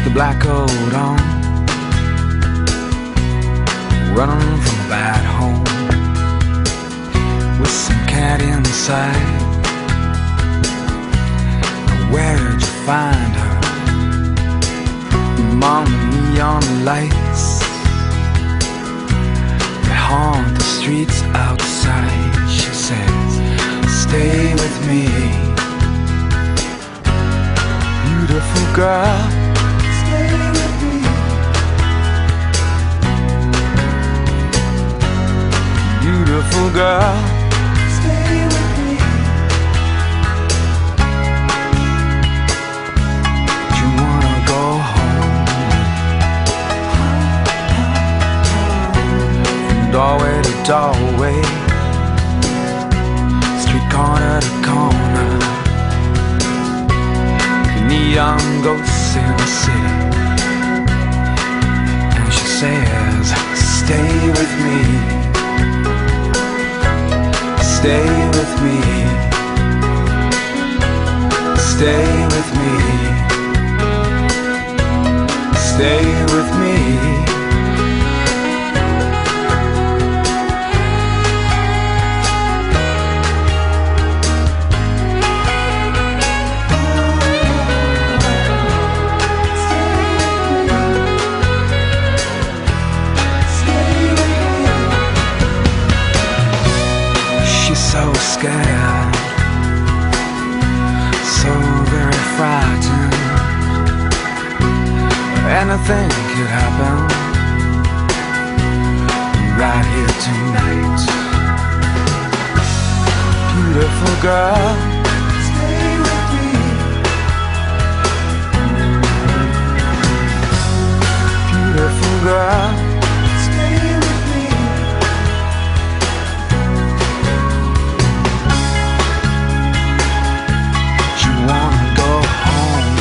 the black coat on, running from a bad home, with some cat inside. Where'd you find her? Among the neon lights that haunt the streets outside. She says, stay with me, beautiful girl, stay with me, beautiful girl, stay with me. You wanna go home, from doorway to doorway, street corner to corner, neon ghosts in the city. And she says, stay with me, stay with me, stay with me, stay with me. So scared, so very frightened. Anything could happen right here tonight. Beautiful girl, stay with me, beautiful girl, stay with me. Wanna go home,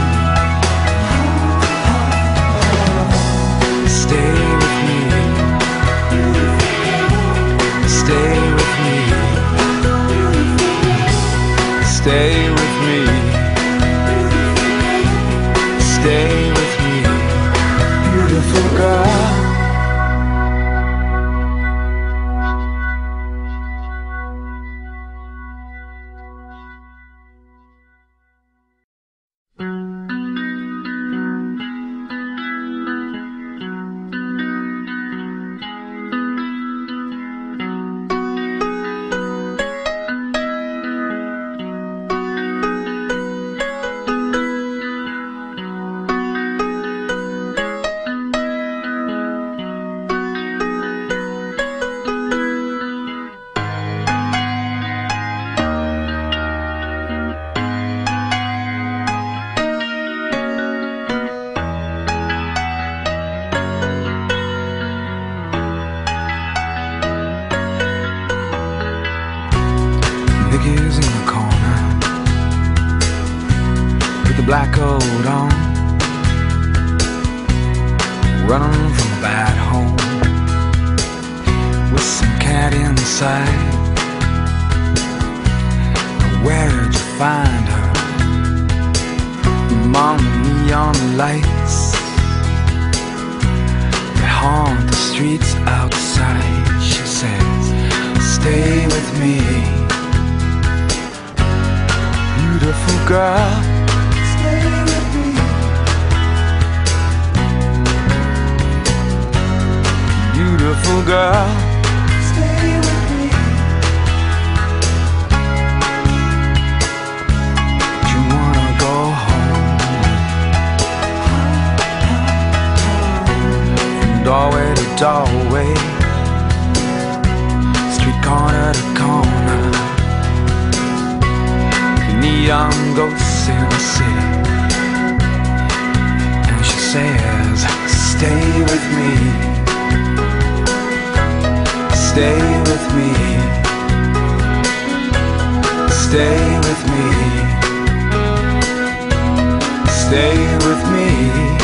stay with me, stay with me, stay with me, stay with me, beautiful girl. Niggas in the corner, with the black coat on, running from a bad home, with some cat inside. Where'd you find her? Among the neon lights that haunt the streets outside. She says, stay with me, beautiful girl, stay with me, beautiful girl, stay with me. You wanna go home, from doorway to doorway, street corner to corner, neon ghosts in the city. And she says, stay with me, stay with me, stay with me, stay with me.